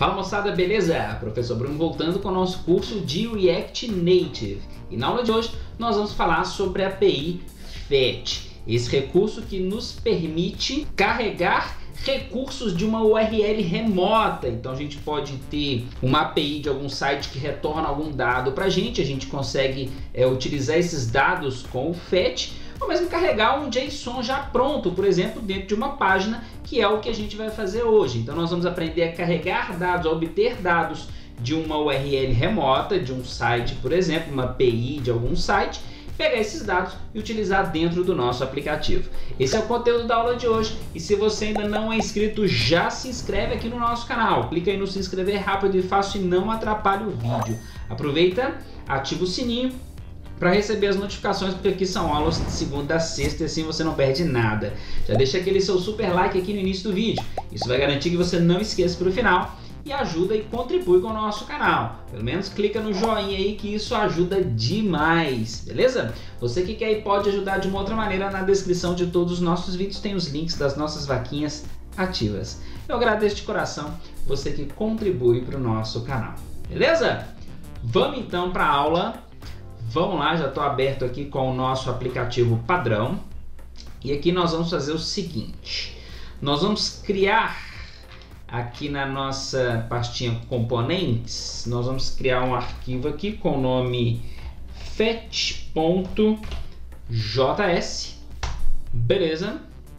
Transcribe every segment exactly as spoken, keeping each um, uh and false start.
Fala moçada, beleza? Professor Bruno voltando com o nosso curso de React Native. E na aula de hoje nós vamos falar sobre a A P I Fetch, esse recurso que nos permite carregar recursos de uma U R L remota. Então a gente pode ter uma A P I de algum site que retorna algum dado para a gente, a gente consegue é, utilizar esses dados com o Fetch, ou mesmo carregar um JSON já pronto, por exemplo, dentro de uma página, que é o que a gente vai fazer hoje. Então nós vamos aprender a carregar dados, a obter dados de uma U R L remota, de um site, por exemplo, uma A P I de algum site, pegar esses dados e utilizar dentro do nosso aplicativo. Esse é o conteúdo da aula de hoje, e se você ainda não é inscrito, já se inscreve aqui no nosso canal. Clica aí no se inscrever rápido e fácil e não atrapalhe o vídeo. Aproveita, ativa o sininho para receber as notificações, porque aqui são aulas de segunda a sexta e assim você não perde nada. Já deixa aquele seu super like aqui no início do vídeo. Isso vai garantir que você não esqueça para o final e ajuda e contribui com o nosso canal. Pelo menos clica no joinha aí que isso ajuda demais, beleza? Você que quer e pode ajudar de uma outra maneira, na descrição de todos os nossos vídeos tem os links das nossas vaquinhas ativas. Eu agradeço de coração você que contribui para o nosso canal, beleza? Vamos então para a aula. Vamos lá, já estou aberto aqui com o nosso aplicativo padrão. E aqui nós vamos fazer o seguinte. Nós vamos criar aqui na nossa pastinha componentes, nós vamos criar um arquivo aqui com o nome fetch.js. Beleza?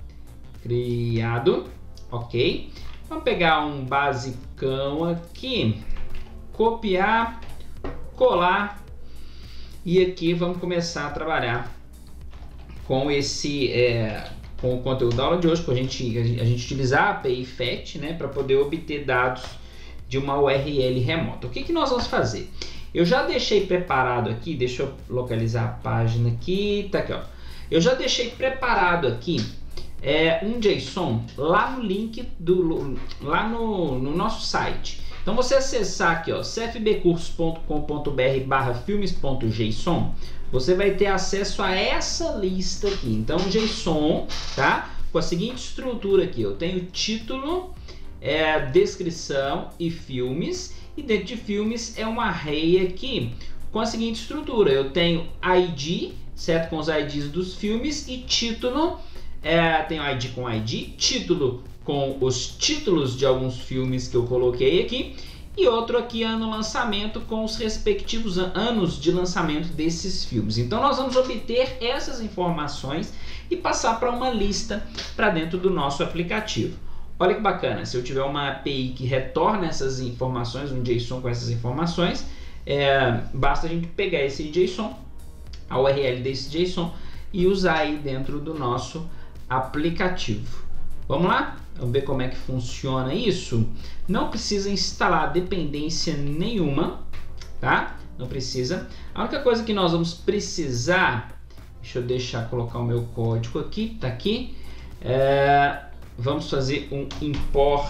Criado. Ok. Vamos pegar um basicão aqui, copiar, colar. E aqui vamos começar a trabalhar com esse é, com o conteúdo da aula de hoje, para a gente, a gente utilizar a A P I Fetch, né, para poder obter dados de uma U R L remota. O que, que nós vamos fazer? Eu já deixei preparado aqui, deixa eu localizar a página aqui, tá aqui, ó. Eu já deixei preparado aqui é, um JSON lá no link do lá no, no nosso site. Então você acessar aqui, ó, c f b cursos ponto com ponto b r barra filmes ponto json, você vai ter acesso a essa lista aqui. Então JSON, tá? Com a seguinte estrutura aqui, eu tenho título, é, descrição e filmes, e dentro de filmes é um array aqui com a seguinte estrutura, eu tenho I D, certo? Com os I Ds dos filmes, e título, é, tenho I D com I D, título com os títulos de alguns filmes que eu coloquei aqui, e outro aqui ano lançamento com os respectivos anos de lançamento desses filmes. Então nós vamos obter essas informações e passar para uma lista para dentro do nosso aplicativo. Olha que bacana, se eu tiver uma A P I que retorna essas informações, um JSON com essas informações, é, basta a gente pegar esse JSON, a U R L desse JSON, e usar aí dentro do nosso aplicativo. Vamos lá? Vamos ver como é que funciona isso. Não precisa instalar dependência nenhuma, tá? Não precisa. A única coisa que nós vamos precisar, deixa eu deixar colocar o meu código aqui, tá aqui. É, vamos fazer um import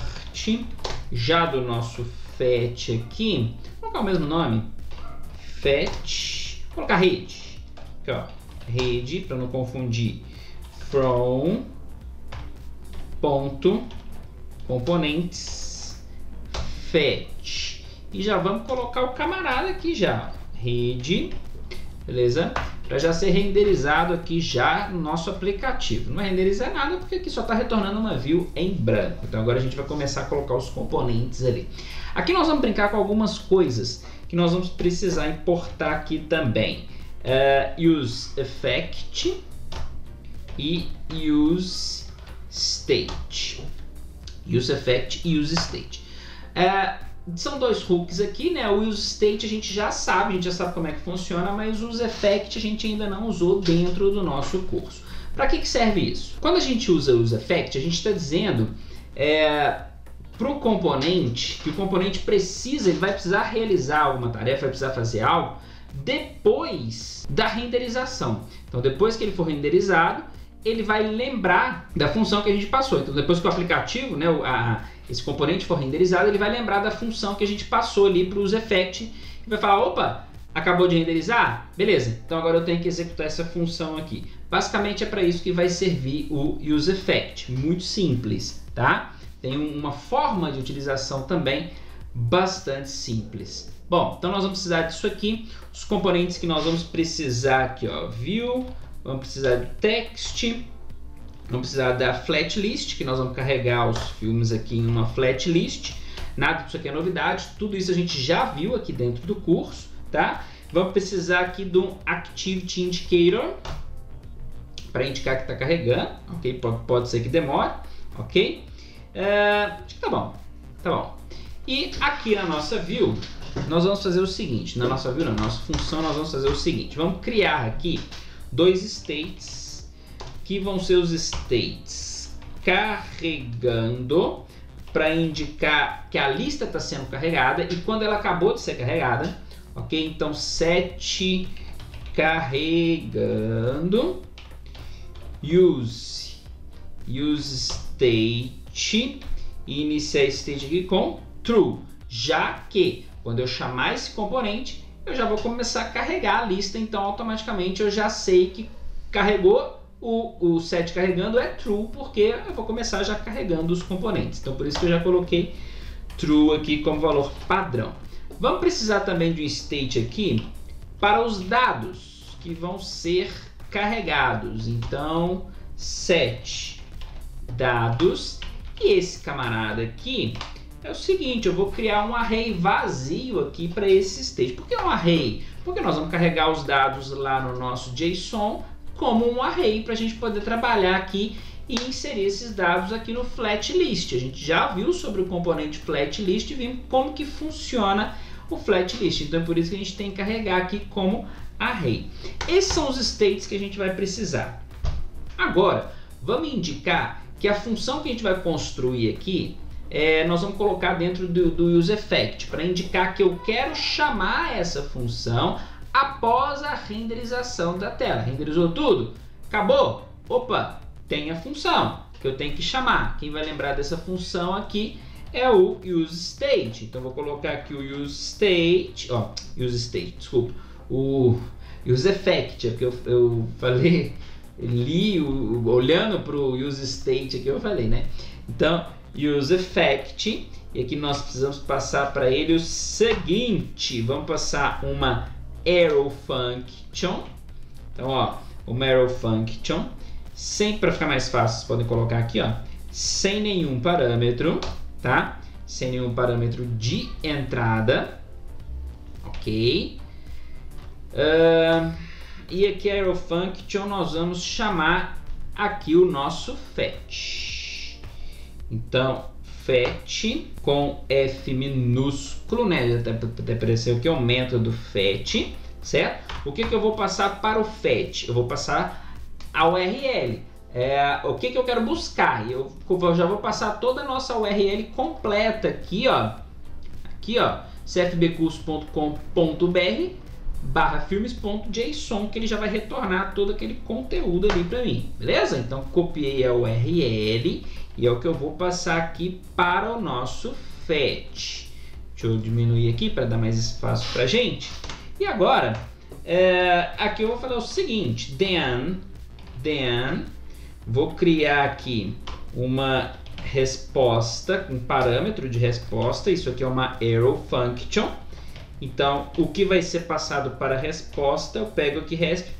já do nosso fetch aqui. Vou colocar o mesmo nome, fetch. Vou colocar rede, aqui, ó, rede para não confundir. From ponto componentes fetch, e já vamos colocar o camarada aqui já, rede, beleza? Para já ser renderizado aqui já no nosso aplicativo. Não vai renderizar nada porque aqui só está retornando uma view em branco. Então agora a gente vai começar a colocar os componentes ali. Aqui nós vamos brincar com algumas coisas que nós vamos precisar importar aqui também. Uh, use effect e use state. Use effect e use state. É, são dois hooks aqui, né? O use state a gente já sabe, a gente já sabe como é que funciona, mas o use effect a gente ainda não usou dentro do nosso curso. Para que que serve isso? Quando a gente usa o use effect, a gente está dizendo é, para o componente que o componente precisa, ele vai precisar realizar alguma tarefa, vai precisar fazer algo depois da renderização. Então depois que ele for renderizado, ele vai lembrar da função que a gente passou. Então depois que o aplicativo, né, a, esse componente for renderizado, ele vai lembrar da função que a gente passou ali para o useEffect e vai falar, opa, acabou de renderizar? Beleza, então agora eu tenho que executar essa função aqui. Basicamente é para isso que vai servir o useEffect, muito simples, tá? Tem uma forma de utilização também bastante simples. Bom, então nós vamos precisar disso aqui. Os componentes que nós vamos precisar aqui, ó, view, vamos precisar do text, vamos precisar da flat list, que nós vamos carregar os filmes aqui em uma flat list. Nada disso aqui é novidade, tudo isso a gente já viu aqui dentro do curso, tá? Vamos precisar aqui do Activity Indicator, para indicar que está carregando, ok? Pode, pode ser que demore, ok? Uh, acho que tá bom, tá bom. E aqui na nossa view, nós vamos fazer o seguinte, na nossa view, na nossa função, nós vamos fazer o seguinte, vamos criar aqui dois states, que vão ser os states carregando, para indicar que a lista está sendo carregada e quando ela acabou de ser carregada, ok? Então set carregando use use state e iniciar state aqui com true, já que quando eu chamar esse componente eu já vou começar a carregar a lista, então automaticamente eu já sei que carregou. O, o set carregando é true, porque eu vou começar já carregando os componentes. Então, por isso que eu já coloquei true aqui como valor padrão. Vamos precisar também de um state aqui para os dados que vão ser carregados. Então, set dados. E esse camarada aqui é o seguinte, eu vou criar um array vazio aqui para esse state. Por que um array? Porque nós vamos carregar os dados lá no nosso JSON como um array para a gente poder trabalhar aqui e inserir esses dados aqui no flat list. A gente já viu sobre o componente flat list e vimos como que funciona o flat list. Então é por isso que a gente tem que carregar aqui como array. Esses são os states que a gente vai precisar. Agora, vamos indicar que a função que a gente vai construir aqui, é, nós vamos colocar dentro do, do useEffect, para indicar que eu quero chamar essa função após a renderização da tela. Renderizou tudo? Acabou? Opa, tem a função que eu tenho que chamar. Quem vai lembrar dessa função aqui é o useState. Então vou colocar aqui o useState, ó, useState, desculpa, o useEffect, é porque eu, eu falei, li, o, olhando para o useState aqui eu falei, né? Então, useEffect, e aqui nós precisamos passar para ele o seguinte, vamos passar uma arrow function. Então, ó, uma arrow function, sem, para ficar mais fácil, vocês podem colocar aqui, ó, sem nenhum parâmetro, tá? Sem nenhum parâmetro de entrada, ok? Uh, e aqui a arrow function nós vamos chamar aqui o nosso fetch. Então, fetch com F minúsculo, né? Até, até apareceu aqui, é o método fetch, certo? O que que eu vou passar para o fetch? Eu vou passar a U R L. É, o que que eu quero buscar? Eu, eu já vou passar toda a nossa U R L completa aqui, ó. Aqui, ó, c f b curso ponto com ponto b r barra filmes.json, que ele já vai retornar todo aquele conteúdo ali para mim, beleza? Então, copiei a U R L e é o que eu vou passar aqui para o nosso fetch. Deixa eu diminuir aqui para dar mais espaço para gente. E agora, é, aqui eu vou fazer o seguinte, then, then, vou criar aqui uma resposta, um parâmetro de resposta, isso aqui é uma arrow function. Então, o que vai ser passado para a resposta, eu pego aqui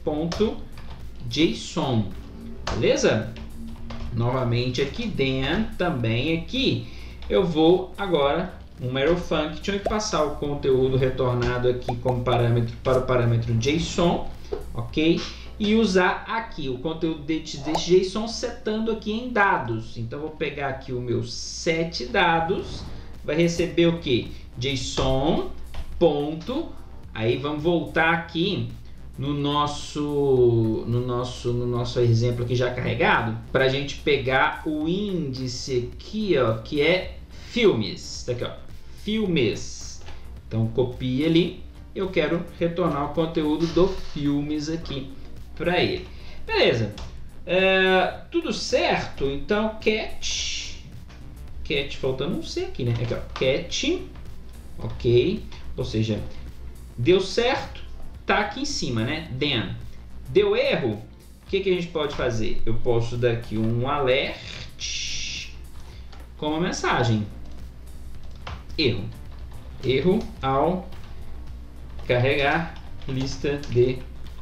resp.json, beleza? Novamente aqui, then, também aqui, eu vou agora uma arrow function e passar o conteúdo retornado aqui como parâmetro para o parâmetro JSON, ok? E usar aqui o conteúdo desse, desse JSON setando aqui em dados. Então, eu vou pegar aqui o meu set dados, vai receber o que? JSON, ponto, aí vamos voltar aqui no nosso, no nosso, no nosso exemplo aqui já carregado, para a gente pegar o índice aqui, ó, que é filmes, tá aqui, ó, filmes. Então copia ali, eu quero retornar o conteúdo do filmes aqui para ele. Beleza, é, tudo certo? Então cat, cat, faltando um C aqui, né? Aqui, ó, cat, ok, ou seja, deu certo, tá aqui em cima, né? Then, deu erro, o que que a gente pode fazer? Eu posso dar aqui um alert com uma mensagem, erro, Erro ao carregar lista de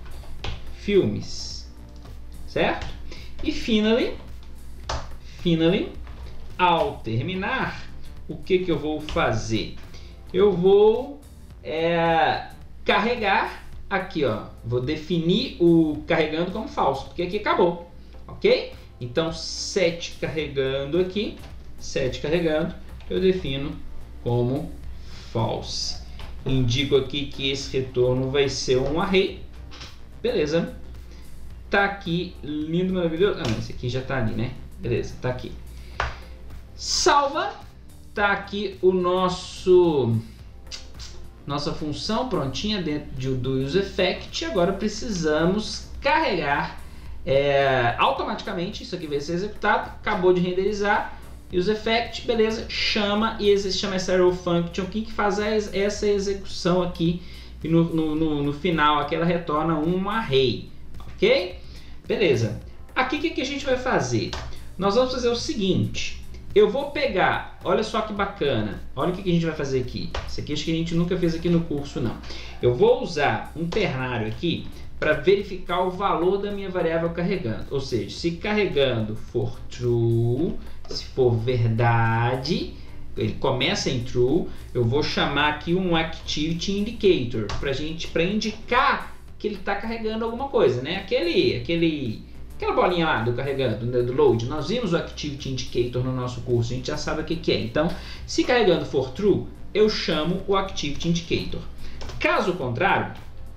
filmes, certo? E finally, finally, ao terminar, o que que eu vou fazer? Eu vou é, carregar aqui, ó, vou definir o carregando como falso, porque aqui acabou, ok? Então set carregando aqui, set carregando, eu defino como false. Indico aqui que esse retorno vai ser um array, beleza? Tá aqui, lindo, maravilhoso. Ah, não, esse aqui já tá ali, né? Beleza, tá aqui. Salva, tá aqui o nosso nossa função prontinha dentro de, do useEffect. Agora precisamos carregar é, automaticamente. Isso aqui vai ser executado, acabou de renderizar. useEffect, beleza, chama e chama essa arrow function aqui que faz essa execução aqui e no, no, no, no final aqui ela retorna um array, ok? Beleza. Aqui o que, que a gente vai fazer? Nós vamos fazer o seguinte, eu vou pegar, olha só que bacana, olha o que, que a gente vai fazer aqui. Isso aqui acho que a gente nunca fez aqui no curso não. Eu vou usar um ternário aqui para verificar o valor da minha variável carregando, ou seja, se carregando for true, se for verdade, ele começa em true, eu vou chamar aqui um activity indicator para gente, para indicar que ele está carregando alguma coisa, né? Aquele, aquele, aquela bolinha lá do carregando, do load. Nós vimos o activity indicator no nosso curso, a gente já sabe o que, que é. Então, se carregando for true, eu chamo o activity indicator. Caso contrário,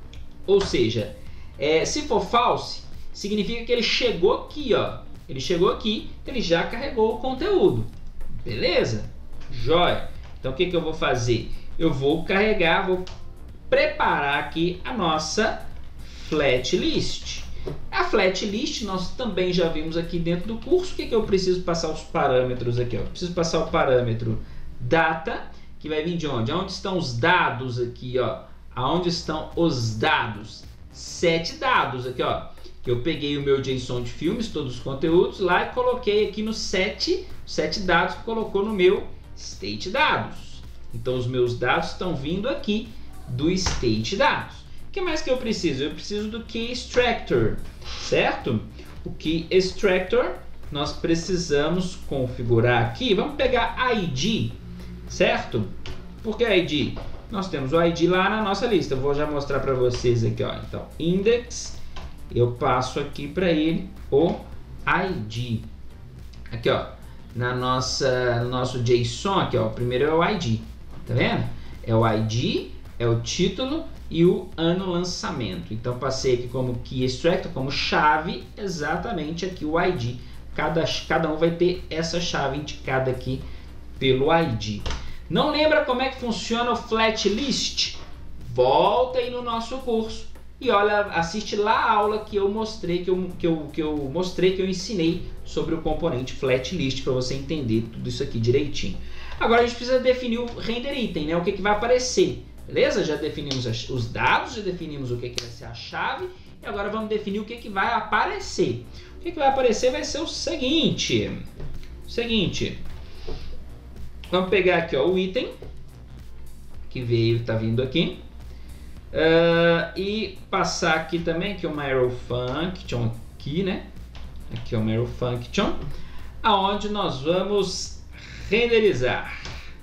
ou seja, é, se for false, significa que ele chegou aqui, ó. Ele chegou aqui, ele já carregou o conteúdo. Beleza? Jóia. Então o que, que eu vou fazer? Eu vou carregar, vou preparar aqui a nossa flat list. A flat list nós também já vimos aqui dentro do curso. O que, que eu preciso passar os parâmetros aqui? Ó? Eu preciso passar o parâmetro data, que vai vir de onde? Onde estão os dados aqui? Ó? Aonde estão os dados? Sete dados aqui, ó. Eu peguei o meu JSON de filmes, todos os conteúdos lá e coloquei aqui no set, sete dados que colocou no meu state dados. Então os meus dados estão vindo aqui do state dados. O que mais que eu preciso? Eu preciso do key extractor, certo? O key extractor nós precisamos configurar aqui. Vamos pegar I D, certo? Por que I D? Nós temos o I D lá na nossa lista. Eu vou já mostrar para vocês aqui, ó. Então index, eu passo aqui para ele o I D. Aqui, ó, na nossa no nosso JSON aqui, ó, o primeiro é o I D. Tá vendo? É o I D, é o título e o ano lançamento. Então passei aqui como key extractor, como chave, exatamente aqui o I D. Cada cada um vai ter essa chave indicada aqui pelo I D. Não lembra como é que funciona o flat list? Volta aí no nosso curso e olha, assiste lá a aula que eu mostrei, que eu, que eu, que eu mostrei, que eu ensinei sobre o componente flat list para você entender tudo isso aqui direitinho. Agora a gente precisa definir o render item, né? O que, que vai aparecer, beleza? Já definimos os dados, já definimos o que, que vai ser a chave e agora vamos definir o que, que vai aparecer. O que, que vai aparecer vai ser o seguinte, o seguinte. Vamos pegar aqui, ó, o item que veio, tá vindo aqui, uh, e passar aqui também que é uma arrow function aqui, né? Aqui é uma arrow function, aonde nós vamos renderizar.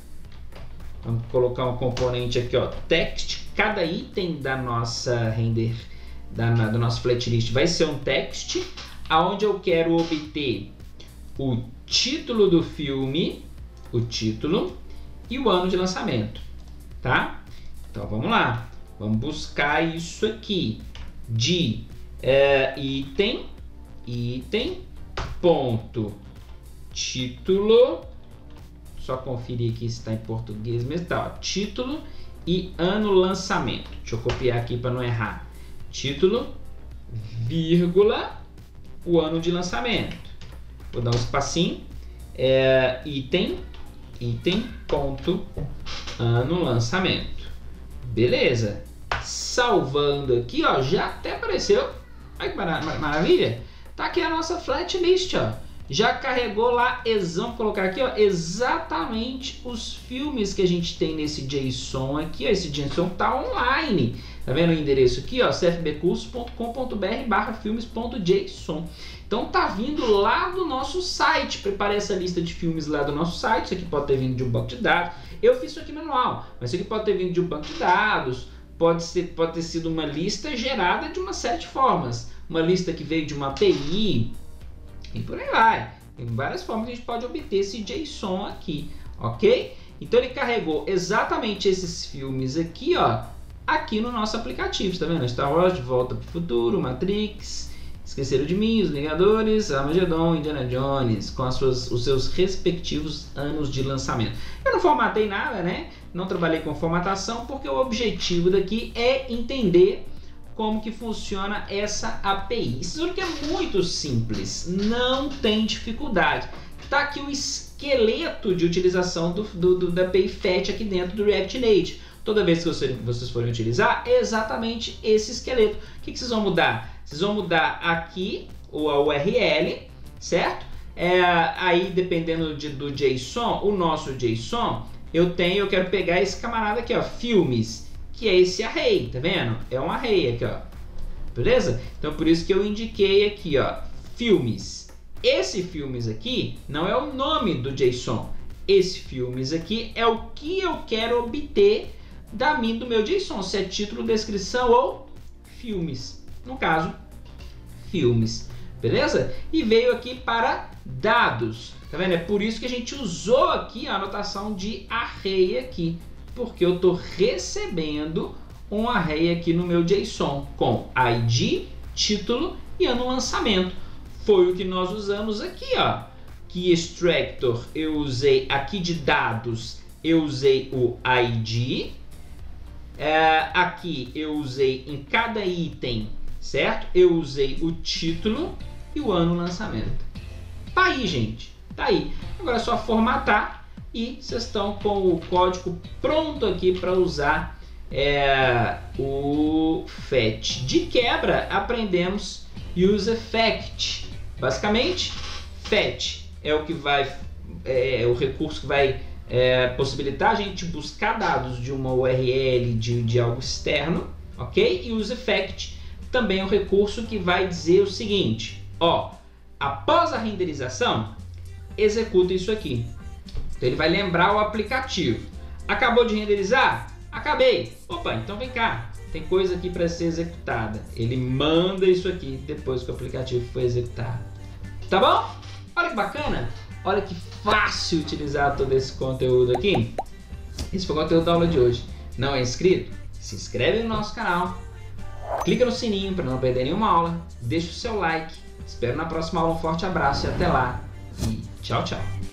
Vamos colocar um componente aqui, ó, text. Cada item da nossa render, da do nosso flat list vai ser um text, aonde eu quero obter o título do filme, o título e o ano de lançamento, tá? Então vamos lá, vamos buscar isso aqui de é, item, item, ponto, título, só conferir aqui se está em português mesmo, tá? Ó, título e ano lançamento. Deixa eu copiar aqui para não errar. Título, vírgula, o ano de lançamento. Vou dar um espacinho, é, item, item, ponto, ano, lançamento. Beleza. Salvando aqui, ó, já até apareceu. Olha que mara maravilha. Tá aqui a nossa flat list, ó. já carregou lá, vamos colocar aqui, ó, exatamente os filmes que a gente tem nesse JSON aqui, ó, esse JSON tá online. Tá vendo o endereço aqui, ó, c f b cursos ponto com ponto b r barra filmes ponto json. Então tá vindo lá do nosso site. Preparei essa lista de filmes lá do nosso site. Isso aqui pode ter vindo de um banco de dados. Eu fiz isso aqui manual, mas isso aqui pode ter vindo de um banco de dados. Pode, ser, pode ter sido uma lista gerada de uma série de formas. Uma lista que veio de uma A P I e por aí vai. Tem várias formas que a gente pode obter esse JSON aqui, ok? Então ele carregou exatamente esses filmes aqui, ó, aqui no nosso aplicativo, tá vendo? Star Wars, De Volta para o Futuro, Matrix, Esqueceram de Mim, Os Vingadores, Armageddon, Indiana Jones, com as suas, os seus respectivos anos de lançamento. Eu não formatei nada, né? Não trabalhei com formatação, porque o objetivo daqui é entender como que funciona essa A P I. Isso aqui é muito simples, não tem dificuldade. Tá aqui o esqueleto de utilização do, do, do, da A P I Fetch aqui dentro do React Native. Toda vez que vocês forem utilizar, é exatamente esse esqueleto. O que, que vocês vão mudar? Vocês vão mudar aqui o a U R L, certo? É, aí, dependendo de, do JSON, o nosso JSON, eu tenho, eu quero pegar esse camarada aqui, ó, filmes, que é esse array, tá vendo? É um array aqui, ó. Beleza? Então, por isso que eu indiquei aqui, ó, filmes. Esse filmes aqui não é o nome do JSON. Esse filmes aqui é o que eu quero obter da mim do meu JSON, se é título, descrição ou filmes. No caso, filmes. Beleza? E veio aqui para dados. Tá vendo? É por isso que a gente usou aqui a anotação de array aqui. Porque eu estou recebendo um array aqui no meu JSON com I D, título e ano lançamento. Foi o que nós usamos aqui, ó. Que extractor eu usei aqui de dados, eu usei o I D. É, aqui eu usei em cada item, certo? Eu usei o título e o ano lançamento. Tá aí, gente. Tá aí. Agora é só formatar. E vocês estão com o código pronto aqui para usar é, o Fetch. De quebra, aprendemos Use Effect. Basicamente, Fetch é o que vai, é, o recurso que vai é, possibilitar a gente buscar dados de uma U R L, de, de algo externo, ok? E Use Effect também é um recurso que vai dizer o seguinte, ó, após a renderização, executa isso aqui. Então ele vai lembrar o aplicativo. Acabou de renderizar? Acabei. Opa, então vem cá. Tem coisa aqui para ser executada. Ele manda isso aqui depois que o aplicativo foi executado. Tá bom? Olha que bacana. Olha que fácil utilizar todo esse conteúdo aqui. Esse foi o conteúdo da aula de hoje. Não é inscrito? Se inscreve no nosso canal. Clica no sininho para não perder nenhuma aula. Deixa o seu like. Espero na próxima aula. Um forte abraço e até lá. E tchau, tchau.